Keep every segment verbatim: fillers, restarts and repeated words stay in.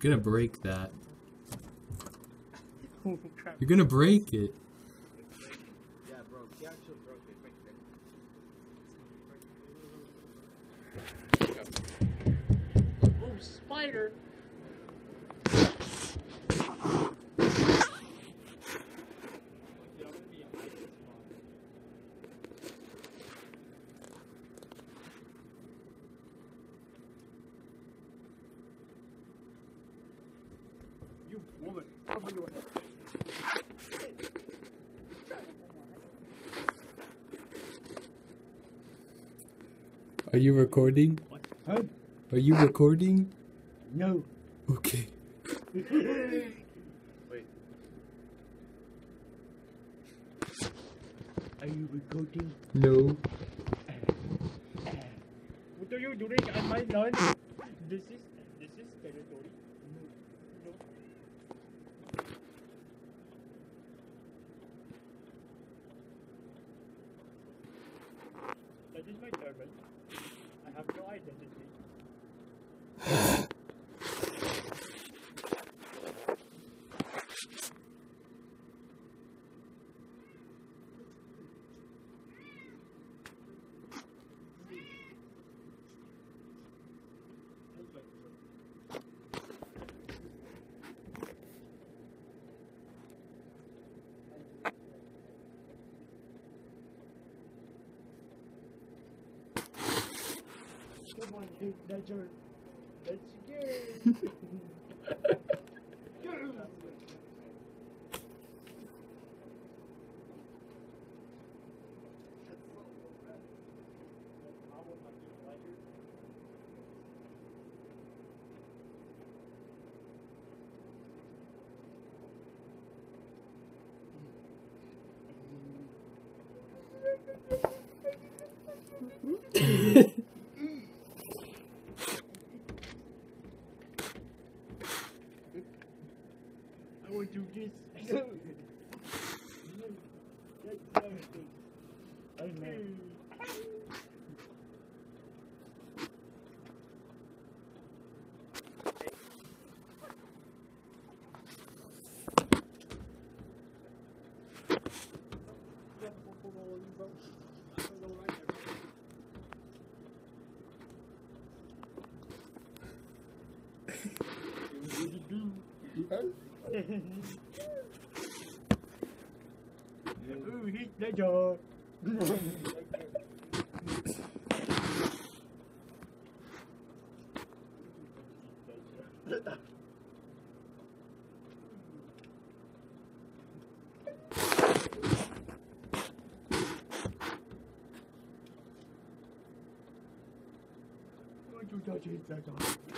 You're gonna break that. You're gonna break it. Yeah, bro. He actually broke it. Oh, spider! You woman, cover your head. Are you recording? Huh? Are you recording? No. Okay. Wait. Are you recording? No. What are you doing on my lawn? This is this is territory. No. No. That is my turban. I have no identity. Come on, Heath Ledger. Let's go. I want to do this. I know. Ooh, Heath Ledger. Don't you touch Heath Ledger.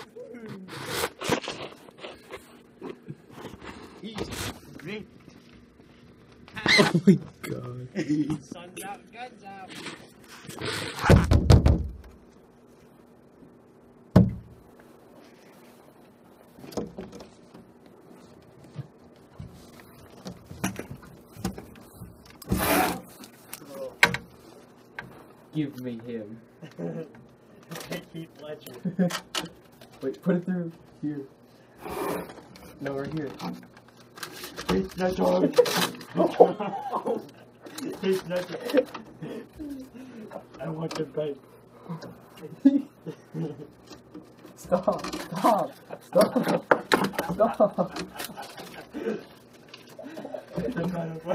He's great. Oh my god. Sun's out, guns out. Give me him. Heath Ledger. Wait, put it through here. No, right here. Heath Ledger. Heath Ledger. I want to bake. Stop! Stop! Stop! Stop! I'm not a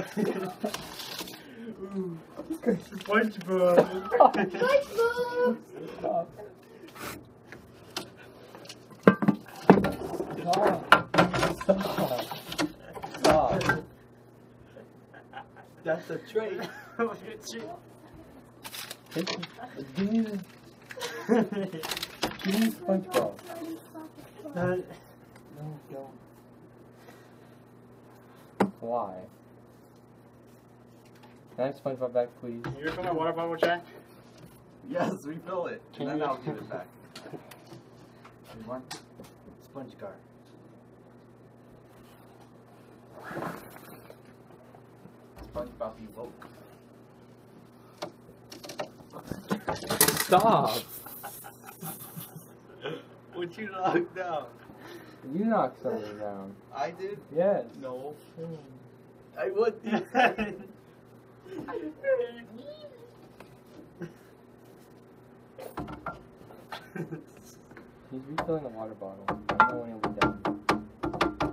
Ooh. SpongeBob. SpongeBob! Stop! Stop! Stop! Stop! That's a trait. Look at you. Give me the... Give me SpongeBob. Uh, No, don't. Why? Can I have SpongeBob back, please? you refill my water bottle, Jack? Yes, refill it. Can and then you- I'll give it back. You want sponge car? SpongeBob, you woke. Stop! What you knocked down? You knocked something down. I did? Yes. No. I what did? He's refilling the water bottle. I don't know when he'll be done.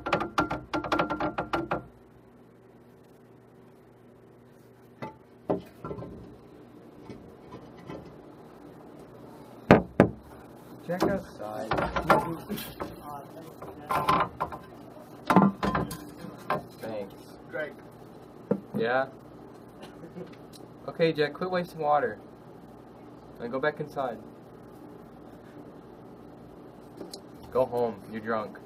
Check outside. Thanks. Greg. Yeah? Okay, Jack, quit wasting water. And go back inside. Go home. You're drunk.